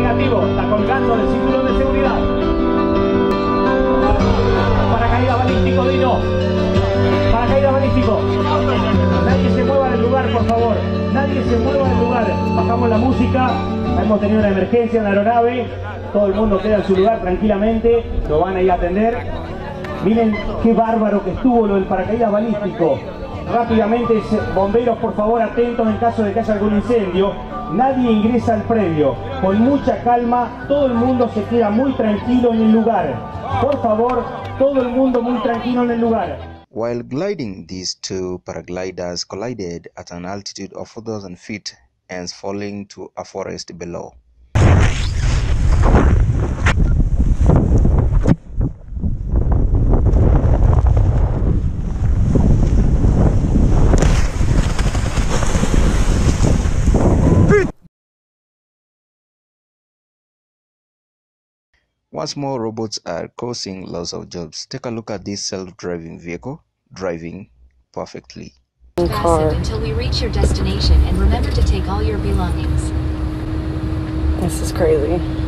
Negativo, está colgando del cinturón de seguridad. Paracaídas balístico, Dino. Paracaídas balístico. Nadie se mueva del lugar, por favor. Nadie se mueva del lugar. Bajamos la música. Hemos tenido una emergencia en la aeronave. Todo el mundo queda en su lugar tranquilamente. Lo van a ir a atender. Miren qué bárbaro que estuvo lo del paracaídas balístico. Rápidamente, bomberos, por favor, atentos en caso de que haya algún incendio. Nadie ingresa al predio. Con mucha calma, todo el mundo se queda muy tranquilo en el lugar. Por favor, todo el mundo muy tranquilo en el lugar. While gliding, these two paragliders collided at an altitude of 4,000 feet, hence falling to a forest below. Once more, robots are causing loss of jobs. Take a look at this self-driving vehicle driving perfectly. Fasten until we reach your destination, and remember to take all your belongings. This is crazy.